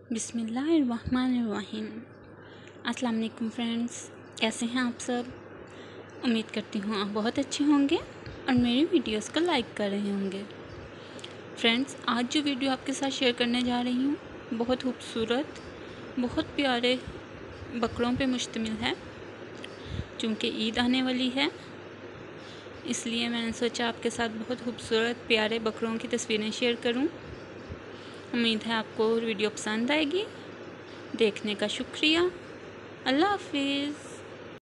बिस्मिल्लाहिर्रहमानिर्रहीम। अस्सलाम वालेकुम फ्रेंड्स, कैसे हैं आप सब। उम्मीद करती हूँ आप बहुत अच्छे होंगे और मेरी वीडियोस को लाइक कर रहे होंगे। फ्रेंड्स, आज जो वीडियो आपके साथ शेयर करने जा रही हूँ बहुत खूबसूरत, बहुत प्यारे बकरों पे मुश्तमिल है। चूँकि ईद आने वाली है इसलिए मैंने सोचा आपके साथ बहुत खूबसूरत प्यारे बकरों की तस्वीरें शेयर करूं। उम्मीद है आपको वीडियो पसंद आएगी। देखने का शुक्रिया। अल्लाह हाफिज़।